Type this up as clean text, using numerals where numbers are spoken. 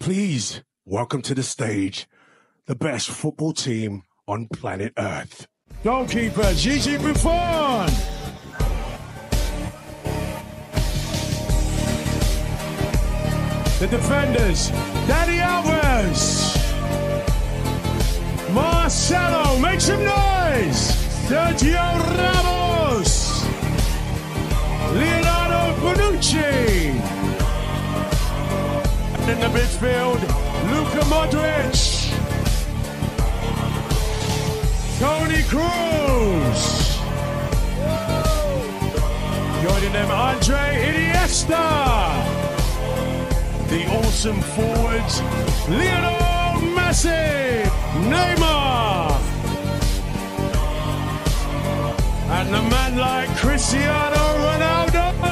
Please welcome to the stage the best football team on planet Earth. Goalkeeper Gigi Buffon. The defenders, Dani Alves, Marcelo, make some noise, Sergio Ramos, Leonardo, Bonucci, and in the midfield, Luka, Modric, Toni, Kroos, joining them, Andres Iniesta. The awesome forwards, Lionel Messi, Neymar, and the man like Cristiano Ronaldo.